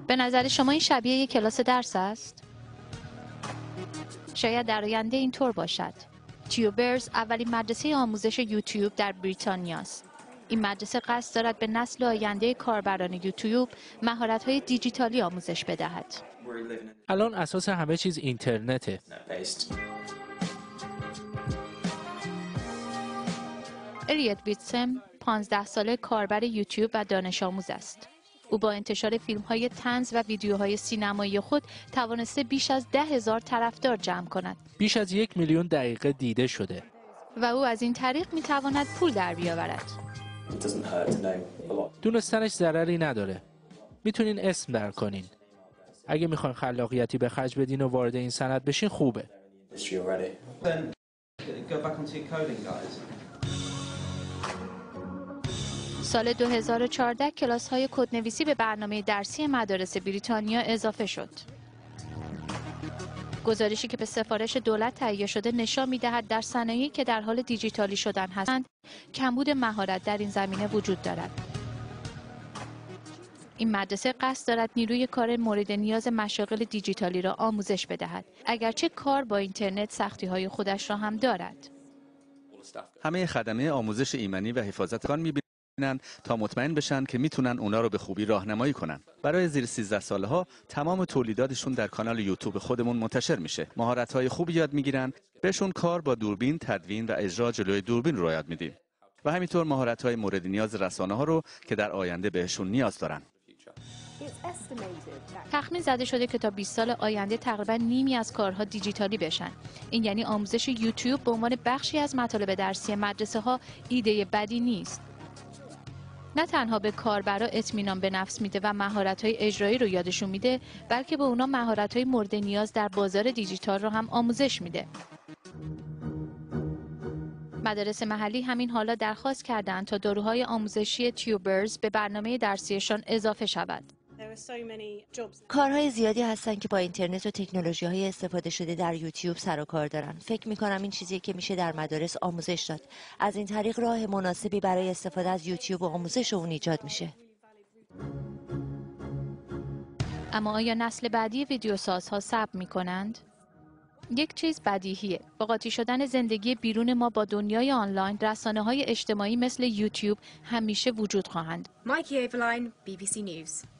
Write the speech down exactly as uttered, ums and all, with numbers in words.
به نظر شما این شبیه یک کلاس درس است؟ شاید در آینده اینطور باشد. تیوبرز اولین مدرسه آموزش یوتیوب در بریتانیا است. این مدرسه قصد دارد به نسل آینده کاربران یوتیوب مهارت‌های دیجیتالی آموزش بدهد. الان اساس همه چیز اینترنته. الیوت ویتسم پانزده ساله کاربر یوتیوب و دانش آموز است. او با انتشار فیلم‌های طنز و ویدیوهای سینمایی خود توانسته بیش از ده هزار طرفدار جمع کند. بیش از یک میلیون دقیقه دیده شده. و او از این طریق می‌تواند پول در بیاورد. دونستنش ضرری نداره. میتونین اسم در کنین. اگه میخواین خلاقیتی به خرج بدین و وارد این صنعت بشین خوبه. سال دو هزار و چهارده کلاس‌های کدنویسی به برنامه درسی مدارس بریتانیا اضافه شد. گزارشی که به سفارش دولت تهیه شده نشان می‌دهد در صنایعی که در حال دیجیتالی شدن هستند، کمبود مهارت در این زمینه وجود دارد. این مدرسه قصد دارد نیروی کار مورد نیاز مشاغل دیجیتالی را آموزش بدهد، اگرچه کار با اینترنت سختی‌های خودش را هم دارد. همه خدمه آموزش ایمنی و حفاظت کان می‌بینند تا مطمئن بشن که میتونن اونا رو به خوبی راهنمایی کنن. برای زیر سیزده ساله ها تمام تولیداتشون در کانال یوتیوب خودمون منتشر میشه. مهارت‌های خوبی یاد میگیرن، بهشون کار با دوربین، تدوین و اجرا جلوی دوربین رو یاد میدیم. و همینطور مهارت‌های مورد نیاز رسانه‌ها رو که در آینده بهشون نیاز دارن. تخمین زده شده که تا بیست سال آینده تقریبا نیمی از کارها دیجیتالی بشن. این یعنی آموزش یوتیوب به عنوان بخشی از مطالب درسی مدرسه ها ایده بدی نیست. نه تنها به کاربرا اطمینان به نفس میده و مهارت‌های اجرایی رو یادشون میده، بلکه به اونا مهارت‌های مورد نیاز در بازار دیجیتال رو هم آموزش میده. مدارس محلی همین حالا درخواست کردند تا داروهای آموزشی تیوبرز به برنامه درسیشان اضافه شود. کارهای زیادی هستن که با اینترنت و تکنولوژی‌های استفاده شده در یوتیوب سر و کار دارن. فکر می‌کنم این چیزی که میشه در مدارس آموزش داد. از این طریق راه مناسبی برای استفاده از یوتیوب و آموزش اون ایجاد میشه. اما آیا نسل بعدی ویدیوسازها صبر می‌کنند؟ یک چیز بدیهیه. با قاطی شدن زندگی بیرون ما با دنیای آنلاین، رسانه‌های اجتماعی مثل یوتیوب همیشه وجود خواهند. مایکی ایولین، بی بی سی نیوز.